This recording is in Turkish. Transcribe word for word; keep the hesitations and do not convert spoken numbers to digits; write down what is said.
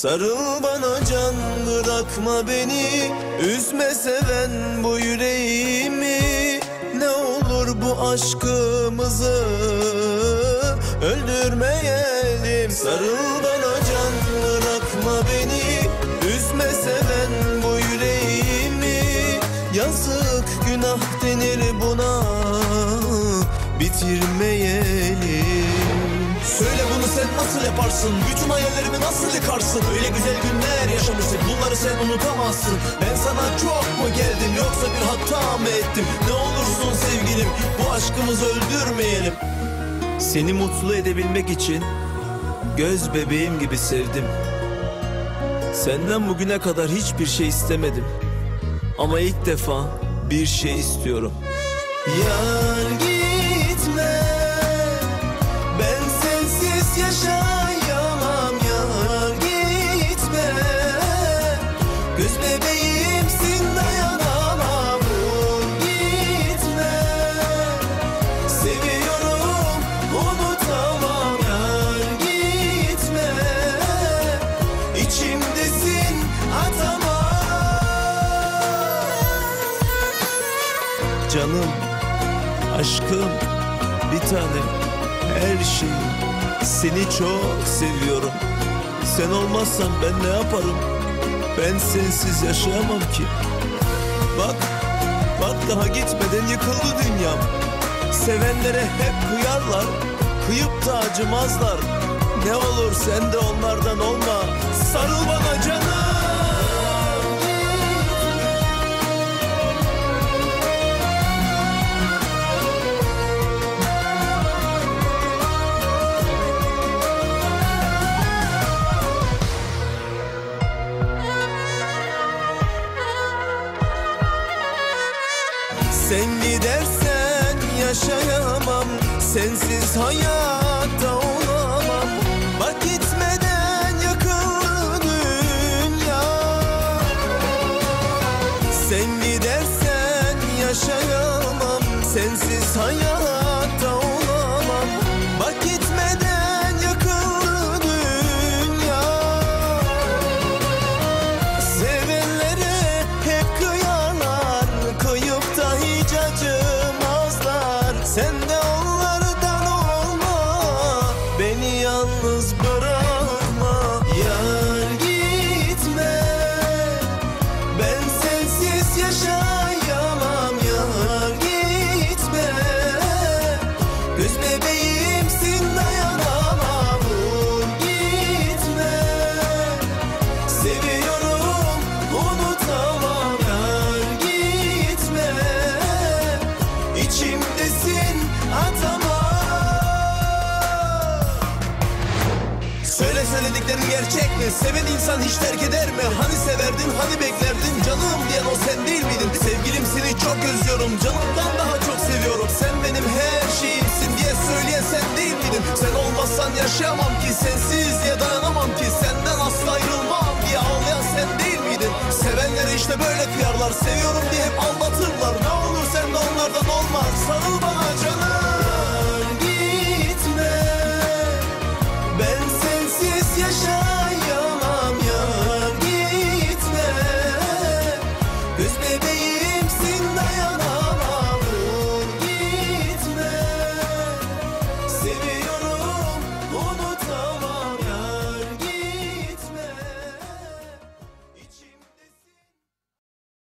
Sarıl bana can, bırakma beni, üzme seven bu yüreğimi. Ne olur bu aşkımızı öldürmeyelim. Sarıl bana can, bırakma beni, üzme seven bu yüreğimi. Yazık günah denir buna, bitirmeyelim. Söyle bunu sen nasıl yaparsın? Bütün hayallerimi nasıl yıkarsın? Öyle güzel günler yaşamıştık, bunları sen unutamazsın. Ben sana çok mu geldim, yoksa bir hata mı ettim? Ne olursun sevgilim, bu aşkımızı öldürmeyelim. Seni mutlu edebilmek için göz bebeğim gibi sevdim. Senden bugüne kadar hiçbir şey istemedim, ama ilk defa bir şey istiyorum. Yar gitme, ben sensiz yaşayamam. Yar gitme, göz bebeğimsin, dayanamam. Vur gitme, seviyorum, unutamam. Yar gitme, içimdesin, atamam. Canım, aşkım, bir tanem, her şeyim, seni çok seviyorum. Sen olmazsan ben ne yaparım? Ben sensiz yaşayamam ki. Bak, bak daha gitmeden yıkıldı dünyam. Sevenlere hep kıyarlar, kıyıp da acımazlar. Ne olur sen de onlardan olma. Sarıl bana canım. Sen gidersen yaşayamam, sensiz hayatta olamam. Bak gitmeden yakıldı dünya. Sen gidersen yaşayamam, sensiz hayatta olamam. Bak gitmeden yakıldı dünya. Sevenlere hep kıyarlar, kıyıp da hiç acımazlar. Sen de onlardan olma, beni yalnız bırakma. Yar gitme, ben sensiz yaşayamam. Yar gitme, göz bebeğimsin, dayanamam. Vur gitme, seviyorum, unutamam. Yar gitme, içimdesin, atamam. Söyle söylediklerin gerçek mi? Seven insan hiç terk eder mi? Hani severdin, hani beklerdin? Canım diyen o sen değil miydin? Sevgilim seni çok özlüyorum, canımdan daha çok seviyorum. Sen benim her şeyimsin diye söyleyen sen değil miydin? Sen olmazsan yaşayamam ki, sensiz diye dayanamam ki. Senden asla ayrılmam diye ağlayan sen değil miydin? Sevenlere işte böyle kıyarlar, seviyorum diye hep aldatırlar. Ne olur sen de onlardan olma. Sarıl bana